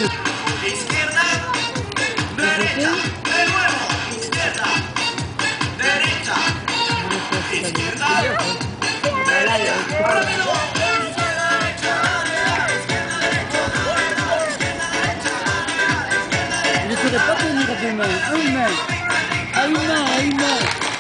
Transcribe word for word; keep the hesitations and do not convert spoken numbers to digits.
Izquierda, derecha, de nuevo, izquierda, derecha, izquierda, derecha, rápido, izquierda, derecha, izquierda, derecha, izquierda, derecha, izquierda, derecha. Je ne saurais pas tenir deux mains. Une main. À une main, à une main.